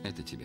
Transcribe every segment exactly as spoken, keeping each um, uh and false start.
Это тебе.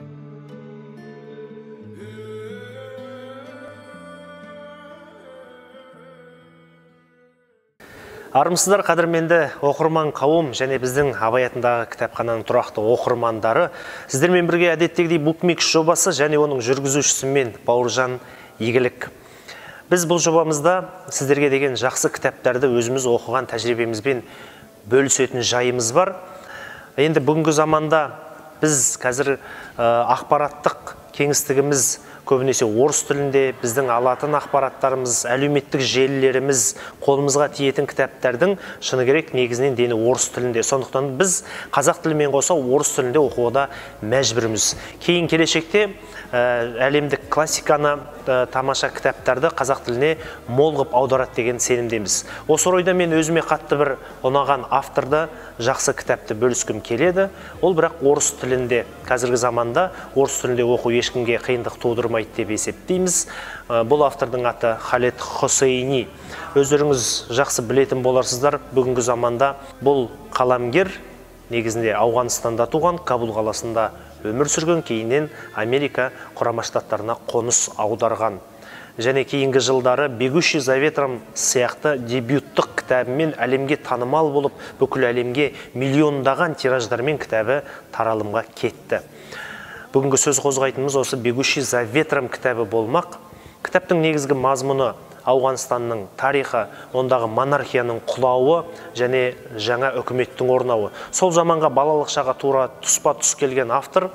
Армысыздар қадірменді оқырман қауым және біздің Абай атындағы кітапхананың тұрақты оқырмандары. Сіздермен бірге әдеттегідей букмикс жобасы және оның жүргізушісімен Бауыржан Игілік. Біз бұл жобамызда сіздерге деген жақсы кітаптарды өзіміз оқыған тәжірибемізбен бөлісетін жайымыз бар. Енді бүгінгі заманда біз қазір ақпараттық кеңістігіміз көбінесе орыс тілінде, біздің алатын ақпараттарымыз, әлеуметтік желілеріміз, қолымызға тиетін кітаптардың шыны керек негізінен дені орыс тілінде. Сондықтан біз қазақ тілімен қоса орыс тілінде оқуға мәжбүрміз. Кейін келешекте әлемдік классиканы, тамаша кітаптарды қазақ тіліне молғып аударады деген сенімдеміз. Осы орайда мен өзіме қатты бір ұнаған авторды, жақсы кітапты бөліскім келеді. Ол бірақ орыс тілінде, қазіргі заманда орыс тілінде оқу ешкімге қиындық тудырмайды деп есептейміз. Бұл автордың аты Халед Хосейни. Өздеріңіз жақсы білетін боларсыздар, бүгінгі заманда бұл қаламгер негізінде Ауғанстанда туған, Кабул қаласында өмір сүрген, кейіннен Америка Құрама Штаттарына қоныс аударған. Және кейінгі жылдары «Бегущий за ветром» сияқты дебюттық кітабымен әлемге танымал болып, бүкіл әлемге миллиондаған тираждармен кітабы таралымға кетті. Бүгінгі сөз қозғайтынымыз осы «Бегущий за ветром» кітабы болмақ. Кітаптың негізгі мазмұны Ауғанстанның тарихы, ондағы монархияның құлауы және жаңа үкіметтің орнауы. Сол заманға балалық шаға тура тұспа-тұс келген автор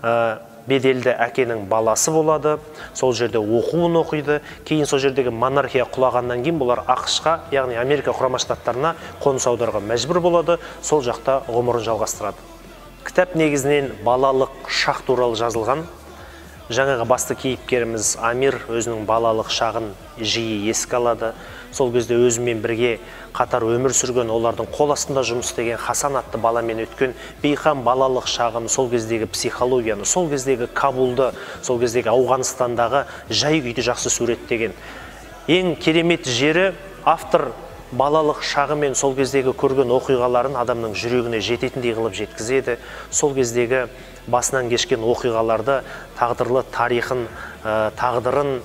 беделді әкенің баласы болады, сол жерде оқуын оқиды, кейін сол жердегі монархия құлағаннан кейін бұлар ақш-қа, яғни Америка Құрама Штаттарына қоныс аударуға мәжбүр болады, сол жақта ғұмырын жалғастырады. Кітап негізінен балалық шақ туралы жазылған. Жаңағы басты кейіпкеріміз Амир өзінің балалық шағын жиі еске алады. Сол кезде өзімен бірге қатар өмір сүрген, олардың қол астында жұмыс істеген Хасан атты баламен өткен бейқам балалық шағын, сол кездегі психологияны, сол кездегі Кабулды, сол кездегі Ауғанстандағы жай күйді жақсы суреттеген. Ең керемет жері автор балалық шағы мен сол кездегі көрген оқиғаларын адамның жүрегіне жететіндей қылып жеткізеді. Сол кездегі басынан кешкен оқиғаларды, тағдырлы тарихын, тағдырын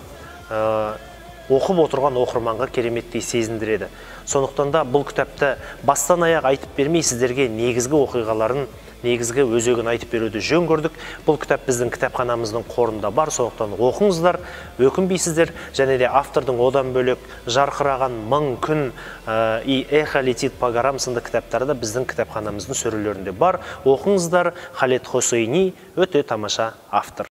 оқып отырған оқырманға кереметтей сезіндіреді. Сондықтан да бұл кітапты бастан аяқ айтып бермей, сіздерге негізгі оқиғаларын, негізгі өзегін айтып беруді жөн көрдік. Бұл кітап біздің кітапханамыздың қорында бар, сондықтан оқыңыздар, өкінбейсіздер. Және де автордың одан бөлек жарқыраған мың күн и эхо летит по горам сынды кітаптары да біздің кітапханамыздың сөрелерінде бар. Оқыңыздар. Халед Хосейни өте тамаша автор.